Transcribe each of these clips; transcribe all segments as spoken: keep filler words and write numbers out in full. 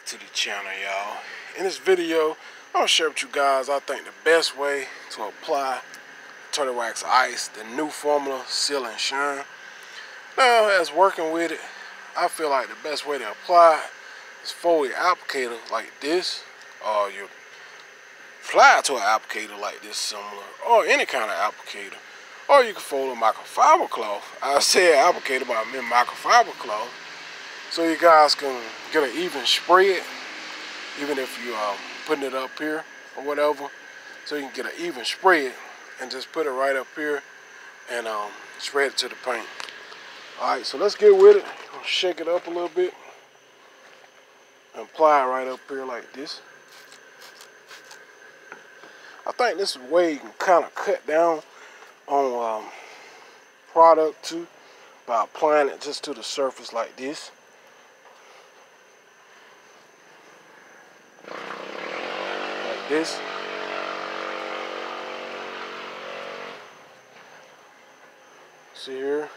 to the channel, y'all. In this video, I'm gonna share with you guys I think the best way to apply Turtle Wax Ice, the new formula Seal and Shine. Now, as working with it, I feel like the best way to apply it is fold your applicator like this, or you apply it to an applicator like this similar, or any kind of applicator. Or you can fold a microfiber cloth. I said applicator, but I meant microfiber cloth. So you guys can get an even spread, even if you um, putting it up here or whatever. So you can get an even spread and just put it right up here and um, spread it to the paint. All right, so let's get with it. Shake it up a little bit and apply it right up here like this. I think this is a way you can kind of cut down on um, product too, by applying it just to the surface like this. Like this. See here?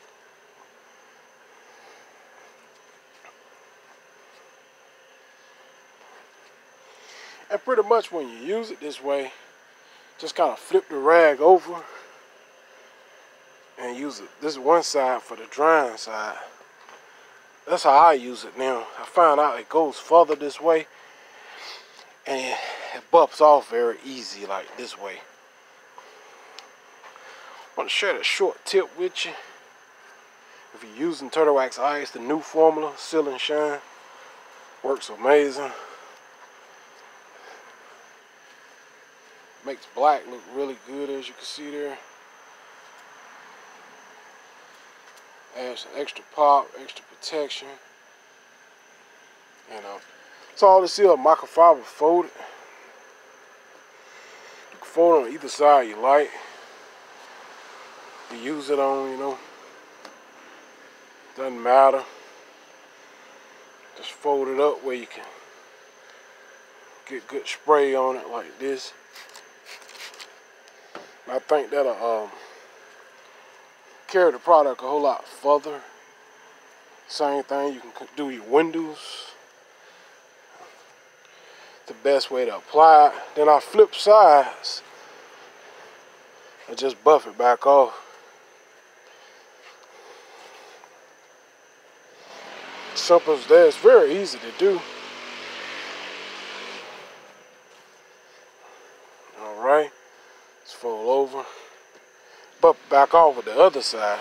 And pretty much when you use it this way, just kind of flip the rag over and use it. This is one side for the drying side. That's how I use it now. I find out it goes further this way and it buffs off very easy like this way. I want to share that short tip with you. If you're using Turtle Wax Ice, the new formula, Seal and Shine, works amazing. Makes black look really good, as you can see there. Adds some extra pop, extra protection. You know, it's all this here microfiber folded. You can fold on either side you like. You use it on, you know, doesn't matter. Just fold it up where you can get good spray on it like this. I think that'll um, carry the product a whole lot further. Same thing, you can do your windows. The best way to apply it. Then I flip sides and just buff it back off. Simple as that. It's very easy to do. All right. Let's fold over. Buff back off with the other side.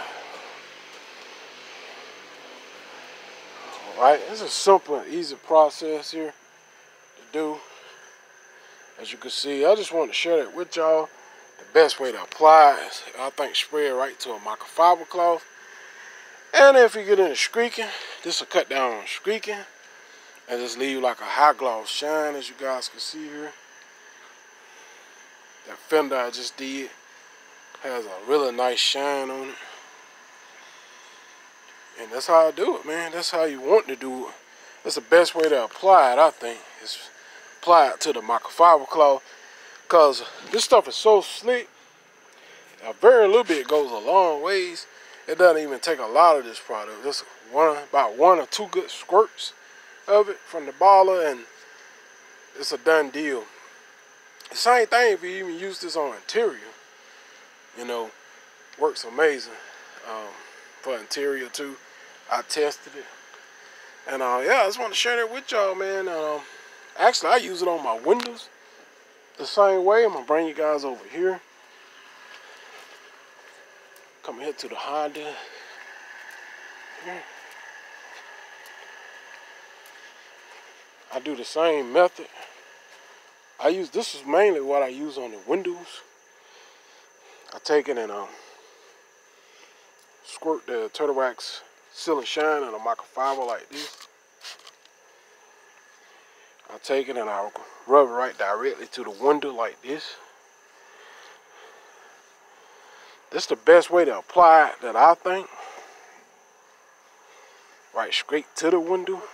All right. It's a simple and easy process here to do. As you can see, I just want to share that with y'all. The best way to apply it is, I think, spray it right to a microfiber cloth. And if you get into streaking, this will cut down on streaking and just leave like a high gloss shine, as you guys can see here. That fender I just did has a really nice shine on it. And that's how I do it, man. That's how you want to do it. That's the best way to apply it, I think, is apply it to the microfiber cloth. Because this stuff is so slick, a very little bit goes a long ways. It doesn't even take a lot of this product. Just one, about one or two good squirts of it from the baller, and it's a done deal. The same thing if you even use this on interior. You know, works amazing um, for interior too. I tested it, and uh, yeah, I just want to share that with y'all, man. Um, actually, I use it on my windows the same way. I'm gonna bring you guys over here. Come here to the Honda. Here. I do the same method. I use, this is mainly what I use on the windows. I take it and um, squirt the Turtle Wax Seal and Shine in a microfiber like this. I take it and I rub it right directly to the window like this. This is the best way to apply it that I think. Right straight to the window.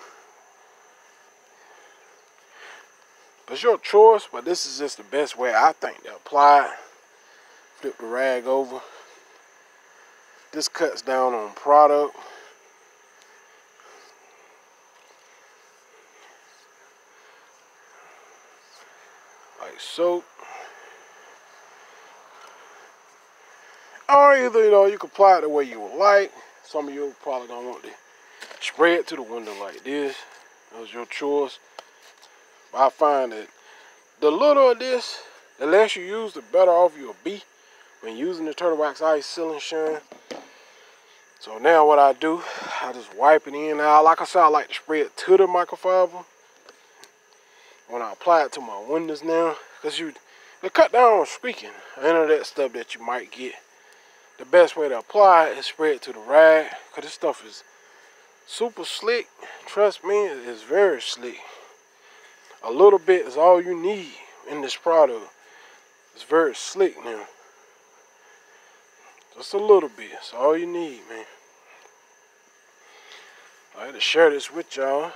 It's your choice, but this is just the best way I think to apply it. Flip the rag over. This cuts down on product. like so. Or either, you know, you can apply it the way you would like. Some of you probably gonna want to spray it to the window like this. That's your choice. But I find that the little of this, the less you use, the better off you'll be when using the Turtle Wax Ice Seal and Shine. So now what I do, I just wipe it in. Now, like I said, I like to spray it to the microfiber when I apply it to my windows now, because you they cut down on squeaking, any of that stuff that you might get. The best way to apply it is spray it to the rag, because this stuff is super slick. Trust me, it's very slick. A little bit is all you need in this product. It's very slick now. Just a little bit, it's all you need, man. I had to share this with y'all.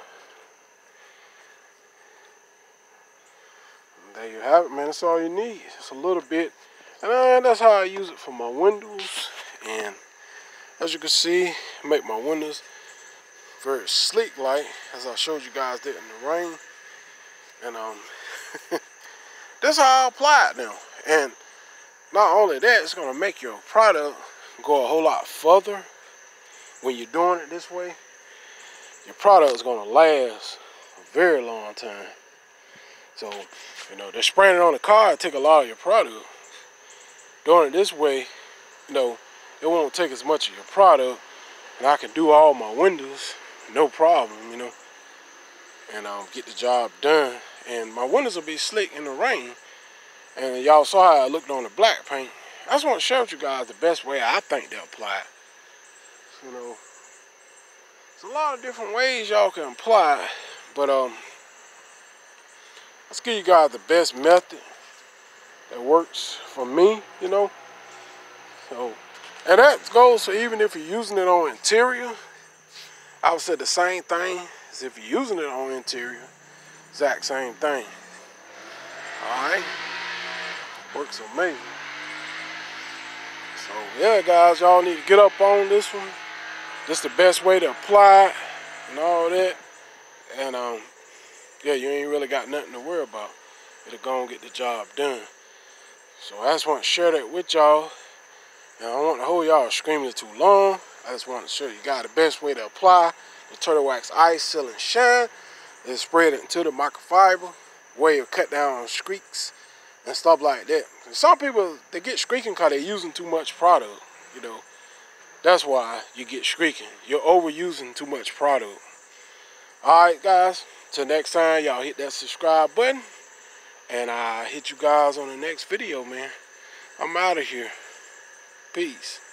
There you have it, man. That's all you need. Just a little bit. And uh, that's how I use it for my windows. And as you can see, make my windows very sleek like, as I showed you guys that in the rain. And um, that's how I apply it now. And not only that, it's going to make your product go a whole lot further when you're doing it this way. Your product is going to last a very long time. So, you know, they're spraying it on the car, it take a lot of your product. Doing it this way, you know, it won't take as much of your product, and I can do all my windows, no problem, you know, and um, get the job done. And my windows will be slick in the rain. And y'all saw how I looked on the black paint. I just want to share with you guys the best way I think they apply it. You know, there's a lot of different ways y'all can apply it, but um, let's give you guys the best method that works for me, you know. So, and that goes for even if you're using it on interior. I would say the same thing as if you're using it on interior. Exact same thing. Alright. Works amazing. So yeah, guys, y'all need to get up on this one. This is the best way to apply it and all that. And um yeah, you ain't really got nothing to worry about. It'll go and get the job done. So I just want to share that with y'all. And I don't want to hold y'all screaming too long. I just want to show you guys the best way to apply the Turtle Wax Ice Seal and Shine is spread it into the microfiber, way to cut down on streaks and stuff like that. And some people, they get streaking because they're using too much product, you know. That's why you get streaking. You're overusing too much product. Alright, guys. Till next time, y'all hit that subscribe button. And I'll hit you guys on the next video, man. I'm out of here. Peace.